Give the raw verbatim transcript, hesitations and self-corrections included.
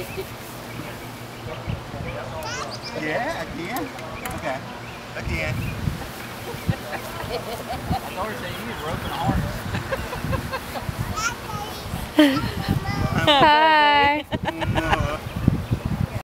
Yeah, again? Okay. Again. I told her that you need rope and a harness. Hi. No.